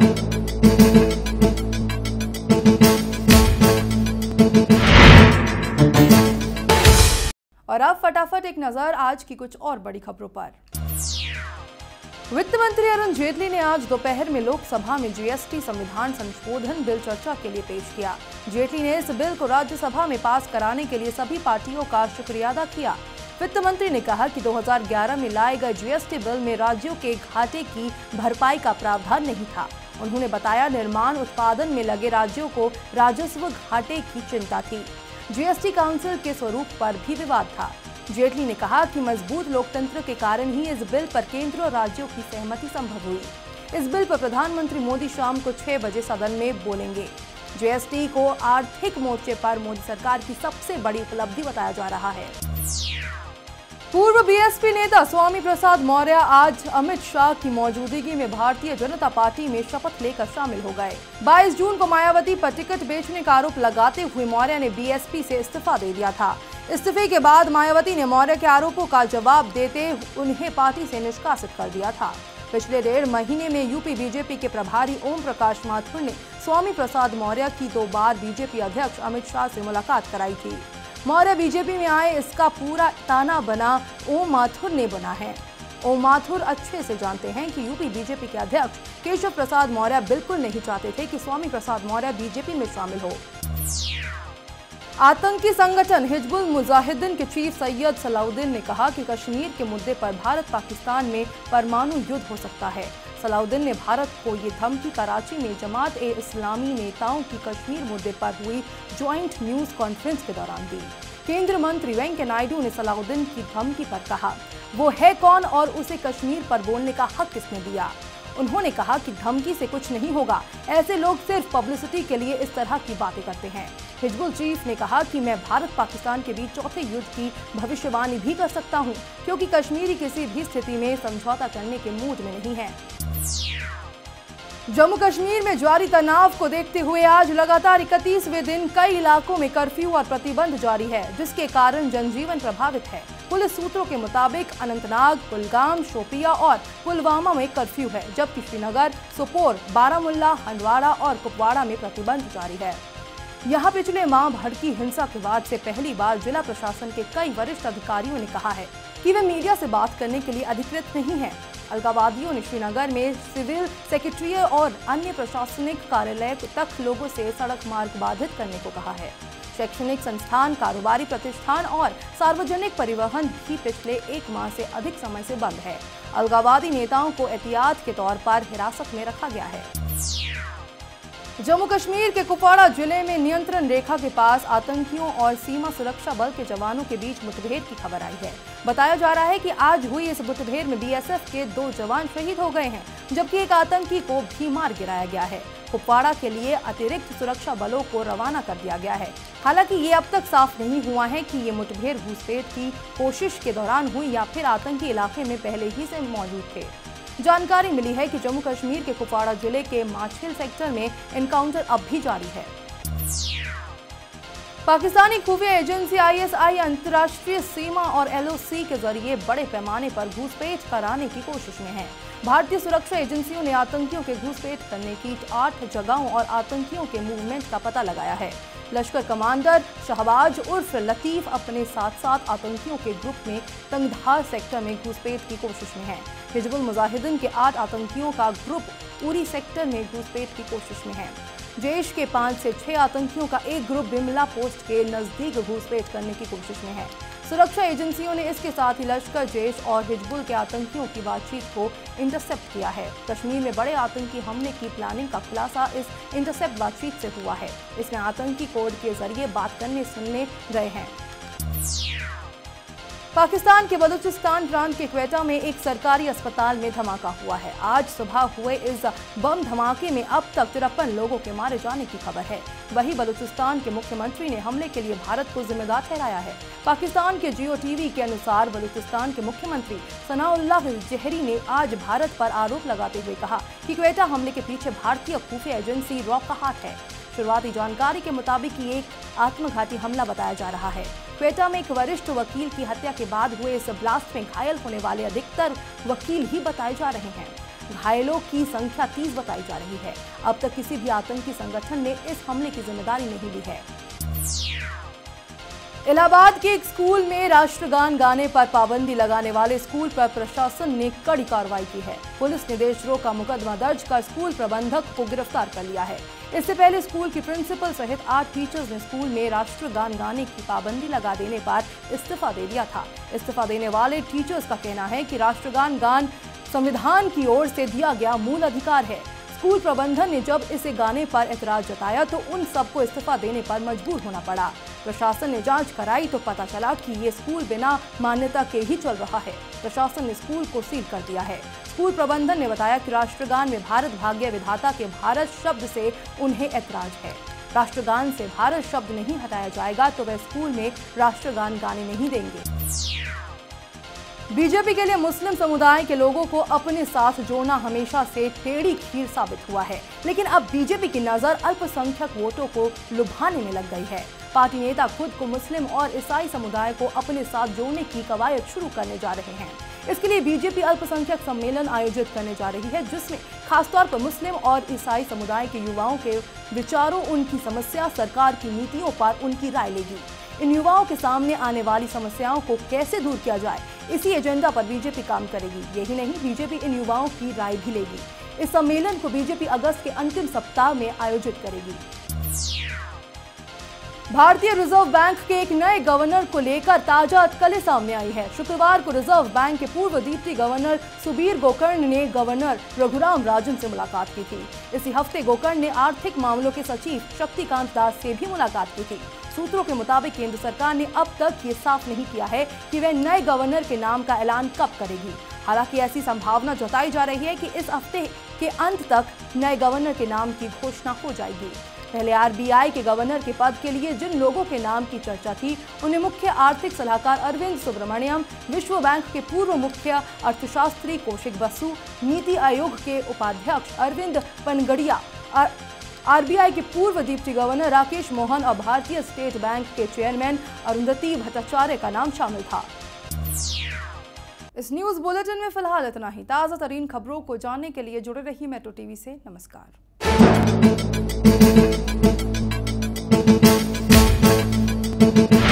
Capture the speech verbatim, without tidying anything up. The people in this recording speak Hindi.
और अब फटाफट एक नजर आज की कुछ और बड़ी खबरों पर। वित्त मंत्री अरुण जेटली ने आज दोपहर में लोकसभा में जीएसटी संविधान संशोधन बिल चर्चा के लिए पेश किया। जेटली ने इस बिल को राज्यसभा में पास कराने के लिए सभी पार्टियों का शुक्रिया अदा किया। वित्त मंत्री ने कहा कि दो हज़ार ग्यारह में लाए गए जीएसटी बिल में राज्यों के घाटे की भरपाई का प्रावधान नहीं था। उन्होंने बताया, निर्माण उत्पादन में लगे राज्यों को राजस्व घाटे की चिंता थी। जीएसटी काउंसिल के स्वरूप पर भी विवाद था। जेटली ने कहा कि मजबूत लोकतंत्र के कारण ही इस बिल पर केंद्र और राज्यों की सहमति संभव हुई। इस बिल पर प्रधानमंत्री मोदी शाम को छह बजे सदन में बोलेंगे। जीएसटी को आर्थिक मोर्चे पर मोदी सरकार की सबसे बड़ी उपलब्धि बताया जा रहा है। पूर्व बीएसपी नेता स्वामी प्रसाद मौर्य आज अमित शाह की मौजूदगी में भारतीय जनता पार्टी में शपथ लेकर शामिल हो गए। बाईस जून को मायावती पर टिकट बेचने का आरोप लगाते हुए मौर्य ने बीएसपी से इस्तीफा दे दिया था। इस्तीफे के बाद मायावती ने मौर्य के आरोपों का जवाब देते उन्हें पार्टी से निष्कासित कर दिया था। पिछले डेढ़ महीने में यूपी बीजेपी के प्रभारी ओम प्रकाश माथुर ने स्वामी प्रसाद मौर्य की दो बार बीजेपी अध्यक्ष अमित शाह से मुलाकात कराई थी। मौर्य बीजेपी में आए इसका पूरा ताना बना ओम माथुर ने बना है। ओम माथुर अच्छे से जानते हैं कि यूपी बीजेपी के अध्यक्ष केशव प्रसाद मौर्य बिल्कुल नहीं चाहते थे कि स्वामी प्रसाद मौर्य बीजेपी में शामिल हो। आतंकी संगठन हिजबुल मुजाहिदीन के चीफ सैयद सलाहुद्दीन ने कहा कि कश्मीर के मुद्दे पर भारत पाकिस्तान में परमाणु युद्ध हो सकता है। सलाहुद्दीन ने भारत को ये धमकी कराची में जमात ए इस्लामी नेताओं की कश्मीर मुद्दे पर हुई ज्वाइंट न्यूज कॉन्फ्रेंस के दौरान दी। केंद्रीय मंत्री वेंकैया नायडू ने सलाहुद्दीन की धमकी पर कहा, वो है कौन और उसे कश्मीर पर बोलने का हक किसने दिया। उन्होंने कहा कि धमकी से कुछ नहीं होगा, ऐसे लोग सिर्फ पब्लिसिटी के लिए इस तरह की बातें करते हैं। हिजबुल चीफ ने कहा कि मैं भारत पाकिस्तान के बीच चौथे युद्ध की भविष्यवाणी भी कर सकता हूं, क्योंकि कश्मीरी किसी भी स्थिति में समझौता करने के मूड में नहीं है। जम्मू कश्मीर में जारी तनाव को देखते हुए आज लगातार इकतीसवें दिन कई इलाकों में कर्फ्यू और प्रतिबंध जारी है, जिसके कारण जनजीवन प्रभावित है। पुलिस सूत्रों के मुताबिक अनंतनाग, कुलगाम, शोपिया और पुलवामा में कर्फ्यू है, जबकि श्रीनगर, सोपोर, बारामुल्ला, हंदवाड़ा और कुपवाड़ा में प्रतिबंध जारी है। यहाँ पिछले माह भड़की हिंसा के बाद से पहली बार जिला प्रशासन के कई वरिष्ठ अधिकारियों ने कहा है कि वे मीडिया से बात करने के लिए अधिकृत नहीं हैं। अलगाववादियों ने श्रीनगर में सिविल सेक्रेटरीट और अन्य प्रशासनिक कार्यालय तक लोगों से सड़क मार्ग बाधित करने को कहा है। शैक्षणिक संस्थान, कारोबारी प्रतिष्ठान और सार्वजनिक परिवहन भी पिछले एक माह से अधिक समय से बंद है। अलगाववादी नेताओं को एहतियात के तौर पर हिरासत में रखा गया है। जम्मू कश्मीर के कुपवाड़ा जिले में नियंत्रण रेखा के पास आतंकियों और सीमा सुरक्षा बल के जवानों के बीच मुठभेड़ की खबर आई है। बताया जा रहा है कि आज हुई इस मुठभेड़ में बीएसएफ के दो जवान शहीद हो गए हैं, जबकि एक आतंकी को भी मार गिराया गया है। कुपवाड़ा के लिए अतिरिक्त सुरक्षा बलों को रवाना कर दिया गया है। हालांकि ये अब तक साफ नहीं हुआ है कि ये मुठभेड़ घुसपैठ की कोशिश के दौरान हुई या फिर आतंकी इलाके में पहले ही से मौजूद थे। जानकारी मिली है कि जम्मू कश्मीर के कुपवाड़ा जिले के माछिल सेक्टर में एनकाउंटर अब भी जारी है। पाकिस्तानी खुफिया एजेंसी आईएसआई अंतर्राष्ट्रीय सीमा और एलओसी के जरिए बड़े पैमाने पर घुसपैठ कराने की कोशिश में है। भारतीय सुरक्षा एजेंसियों ने आतंकियों के घुसपैठ करने की आठ जगहों और आतंकियों के मूवमेंट का पता लगाया है। लश्कर कमांडर शहबाज उर्फ लतीफ अपने साथ साथ आतंकियों के ग्रुप में तंगधार सेक्टर में घुसपैठ की कोशिश में है। हिजबुल मुजाहिदीन के आठ आतंकियों का ग्रुप उरी सेक्टर में घुसपैठ की कोशिश में है। जैश के पाँच से छह आतंकियों का एक ग्रुप बिमला पोस्ट के नजदीक घुसपैठ करने की कोशिश में है। सुरक्षा एजेंसियों ने इसके साथ ही लश्कर, जैश और हिजबुल के आतंकियों की बातचीत को इंटरसेप्ट किया है। कश्मीर में बड़े आतंकी हमले की प्लानिंग का खुलासा इस इंटरसेप्ट बातचीत से हुआ है। इसमें आतंकी कोड के जरिए बात करने सुनने गए हैं। पाकिस्तान के बलूचिस्तान प्रांत के क्वेटा में एक सरकारी अस्पताल में धमाका हुआ है। आज सुबह हुए इस बम धमाके में अब तक तिरपन लोगों के मारे जाने की खबर है। वहीं बलूचिस्तान के मुख्यमंत्री ने हमले के लिए भारत को जिम्मेदार ठहराया है। पाकिस्तान के जियो टीवी के अनुसार बलूचिस्तान के मुख्यमंत्री सनाउल्लाह जहरी ने आज भारत पर आरोप लगाते हुए कहा कि क्वेटा हमले के पीछे भारतीय खुफिया एजेंसी रॉ का हाथ है। शुरुआती जानकारी के मुताबिक ये एक आत्मघाती हमला बताया जा रहा है। क्वेटा में एक वरिष्ठ वकील की हत्या के बाद हुए इस ब्लास्ट में घायल होने वाले अधिकतर वकील ही बताए जा रहे हैं। घायलों की संख्या तीस बताई जा रही है। अब तक किसी भी आतंकी संगठन ने इस हमले की जिम्मेदारी नहीं ली है। इलाहाबाद के एक स्कूल में राष्ट्रगान गाने पर पाबंदी लगाने वाले स्कूल पर प्रशासन ने कड़ी कार्रवाई की है। पुलिस ने देशद्रोह का मुकदमा दर्ज कर स्कूल प्रबंधक को गिरफ्तार कर लिया है। इससे पहले स्कूल की प्रिंसिपल सहित आठ टीचर्स ने स्कूल में राष्ट्रगान गाने की पाबंदी लगा देने पर इस्तीफा दे दिया था। इस्तीफा देने वाले टीचर्स का कहना है कि राष्ट्रगान गान संविधान की ओर से दिया गया मूल अधिकार है। स्कूल प्रबंधन ने जब इसे गाने पर एतराज जताया तो उन सबको इस्तीफा देने पर मजबूर होना पड़ा। प्रशासन ने जांच कराई तो पता चला कि ये स्कूल बिना मान्यता के ही चल रहा है। प्रशासन ने स्कूल को सील कर दिया है। स्कूल प्रबंधन ने बताया कि राष्ट्रगान में भारत भाग्य विधाता के भारत शब्द से उन्हें एतराज है। राष्ट्रगान से भारत शब्द नहीं हटाया जाएगा तो वे स्कूल में राष्ट्रगान गाने नहीं देंगे। बीजेपी के लिए मुस्लिम समुदाय के लोगों को अपने साथ जोड़ना हमेशा से टेढ़ी खीर साबित हुआ है, लेकिन अब बीजेपी की नजर अल्पसंख्यक वोटों को लुभाने में लग गई है। पार्टी नेता खुद को मुस्लिम और ईसाई समुदाय को अपने साथ जोड़ने की कवायद शुरू करने जा रहे हैं। इसके लिए बीजेपी अल्पसंख्यक सम्मेलन आयोजित करने जा रही है, जिसमें खासतौर पर मुस्लिम और ईसाई समुदाय के युवाओं के विचारों, उनकी समस्या, सरकार की नीतियों पर उनकी राय लेगी। इन युवाओं के सामने आने वाली समस्याओं को कैसे दूर किया जाए, इसी एजेंडा पर बीजेपी काम करेगी। यही नहीं, बीजेपी इन युवाओं की राय भी लेगी। इस सम्मेलन को बीजेपी अगस्त के अंतिम सप्ताह में आयोजित करेगी। भारतीय रिजर्व बैंक के एक नए गवर्नर को लेकर ताजा अटकलें सामने आई है। शुक्रवार को रिजर्व बैंक के पूर्व डिप्टी गवर्नर सुबीर गोकर्ण ने गवर्नर रघुराम राजन से मुलाकात की थी। इसी हफ्ते गोकर्ण ने आर्थिक मामलों के सचिव शक्तिकांत दास से भी मुलाकात की थी। सूत्रों के मुताबिक केंद्र सरकार ने अब तक ये साफ नहीं किया है कि वह नए गवर्नर के नाम का ऐलान कब करेगी। हालांकि ऐसी संभावना जताई जा रही है कि इस हफ्ते के अंत तक नए गवर्नर के नाम की घोषणा हो जाएगी। पहले आरबीआई के गवर्नर के पद के लिए जिन लोगों के नाम की चर्चा थी, उन्हें मुख्य आर्थिक सलाहकार अरविंद सुब्रमण्यम, विश्व बैंक के पूर्व मुख्य अर्थशास्त्री कौशिक बसु, नीति आयोग के उपाध्यक्ष अरविंद पनगड़िया, आरबीआई के पूर्व डिप्टी गवर्नर राकेश मोहन और भारतीय स्टेट बैंक के चेयरमैन अरुंधति भट्टाचार्य का नाम शामिल था। इस न्यूज बुलेटिन में फिलहाल इतना ही। ताजा तरीन खबरों को जानने के लिए जुड़े रहिए मेट्रो टीवी से। नमस्कार।